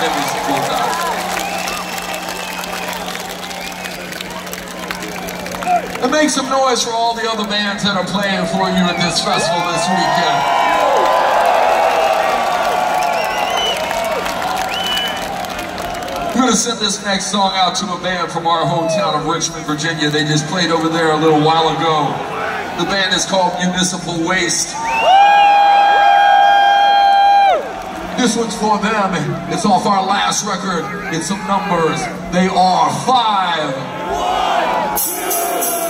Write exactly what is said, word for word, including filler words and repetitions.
every single time. And make some noise for all the other bands that are playing for you at this festival this weekend. I'm going to send this next song out to a band from our hometown of Richmond, Virginia. They just played over there a little while ago. The band is called Municipal Waste. This one's for them. It's off our last record. It's some numbers. They are five. One, two.